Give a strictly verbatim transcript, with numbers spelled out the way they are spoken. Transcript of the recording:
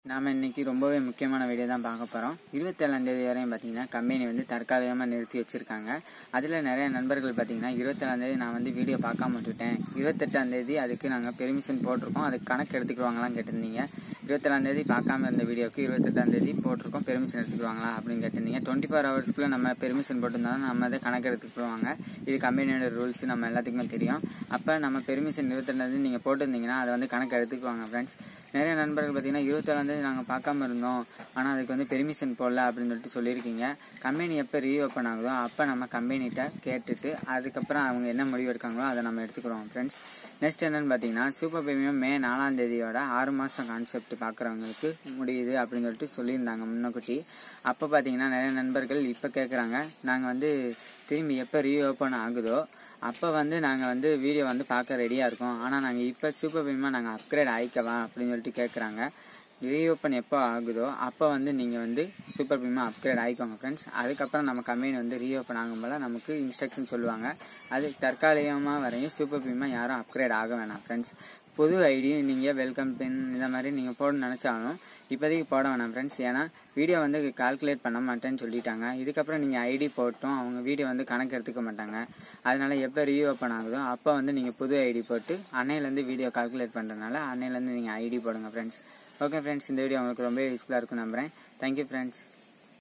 நாம இன்னைக்கு ரொம்பவே முக்கியமான வீடியோ தான் பார்க்க போகிறோம். இருபத்தேழாம் தேதி வரையும் பார்த்தீங்கன்னா கம்பெனி வந்து தற்காலிகமாக நிறுத்தி வச்சுருக்காங்க. அதில் நிறைய நண்பர்கள் பார்த்தீங்கன்னா இருபத்தேழாம் தேதி நான் வந்து வீடியோ பார்க்காம விட்டுட்டேன், இருபத்தெட்டாம் தேதி அதுக்கு நாங்கள் பெர்மிஷன் போட்டிருக்கோம், அதுக்கு கணக்கு எடுத்துக்குவாங்களான்னு கேட்டிருந்தீங்க. இருபத்தேழாம் தேதி பார்க்காம இருந்த வீடியோக்கு இருபத்தெட்டாம் தேதி போட்டிருக்கோம், பெர்மிஷன் எடுத்துக்குவாங்களா அப்படின்னு கேட்டிருந்தீங்க. டுவெண்ட்டி ஃபோர் ஹவர்ஸ்க்குள்ளே நம்ம பெர்மிஷன் போட்டிருந்தாலும் நம்ம அதை கணக்கு எடுத்துக்குவாங்க. இது கம்பெனியோட ரூல்ஸ் நம்ம எல்லாத்துக்குமே தெரியும். அப்போ நம்ம பெர்மிஷன் இருபத்தெட்டாம் தேதி நீங்கள் போட்டிருந்தீங்கன்னா அதை வந்து கணக்கு எடுத்துக்குவாங்க ஃப்ரெண்ட்ஸ். நிறைய நண்பர்கள் பார்த்தீங்கன்னா இருபத்தேழாம் தேதி நாங்கள் பார்க்காம இருந்தோம், ஆனால் அதுக்கு வந்து பெர்மிஷன் போடல அப்படின்னு சொல்லிட்டு சொல்லியிருக்கீங்க. கம்பெனி எப்போ ரீஓப்பன் ஆகுதோ அப்போ நம்ம கம்பெனிகிட்ட கேட்டுட்டு அதுக்கப்புறம் அவங்க என்ன முடிவு எடுக்காங்களோ அதை நம்ம எடுத்துக்கிறோம் ஃப்ரெண்ட்ஸ். நெக்ஸ்ட் என்னன்னு பார்த்தீங்கன்னா சூப்பர் பிரீமியம் மே நாலாம் தேதியோட ஆறு மாதம் கான்செப்ட் பார்க்குறவங்களுக்கு முடியுது அப்படின்னு சொல்லிட்டு சொல்லியிருந்தாங்க முன்னக்கூட்டி. அப்போ பார்த்தீங்கன்னா நிறைய நண்பர்கள் இப்போ கேட்குறாங்க, நாங்கள் வந்து திரும்பி எப்போ ரீஓப்பன் ஆகுதோ அப்போ வந்து நாங்கள் வந்து வீடியோ வந்து பார்க்க ரெடியாக இருக்கோம், ஆனால் நாங்கள் இப்போ சூப்பர் பிரீமியமாக நாங்கள் அப்கிரேட் ஆகிக்கவா அப்படின்னு சொல்லிட்டு கேட்குறாங்க. ரீஓப்பன் எப்போ ஆகுதோ அப்போ வந்து நீங்கள் வந்து சூப்பர் பிரீமியம் அப்கிரேட் ஆகிக்கோங்க ஃப்ரெண்ட்ஸ். அதுக்கப்புறம் நம்ம கம்பெனி வந்து ரீஓப்பன் ஆகும்போது நமக்கு இன்ஸ்ட்ரக்ஷன் சொல்லுவாங்க. அது தற்காலிகமாக வரையும் சூப்பர் பிரீமியம் யாரும் அப்கிரேட் ஆக வேணாம் ஃப்ரெண்ட்ஸ். புது ஐடி நீங்கள் வெல்கம் பின் இந்த மாதிரி நீங்கள் போட நினச்சாலும் இப்போதைக்கு போட வேணாம் ஃப்ரெண்ட்ஸ். ஏன்னா வீடியோ வந்து கால்குலேட் பண்ண மாட்டேன்னு சொல்லிட்டாங்க. இதுக்கப்புறம் நீங்கள் ஐடி போட்டும் அவங்க வீடியோ வந்து கணக்கு எடுத்துக்க மாட்டாங்க. அதனால எப்போ ரீஓப்பன் ஆகுதோ அப்போ வந்து நீங்கள் புது ஐடி போட்டு அன்னையிலேருந்து வீடியோ கால்குலேட் பண்ணுறதுனால அன்னையிலேருந்து நீங்கள் ஐடி போடுங்க ஃப்ரெண்ட்ஸ். ஓகே ஃப்ரெண்ட்ஸ், இந்த வீடியோ உங்களுக்கு ரொம்ப யூஸ்ஃபுல்லாக இருக்கும் நம்புகிறேன். Thank you friends.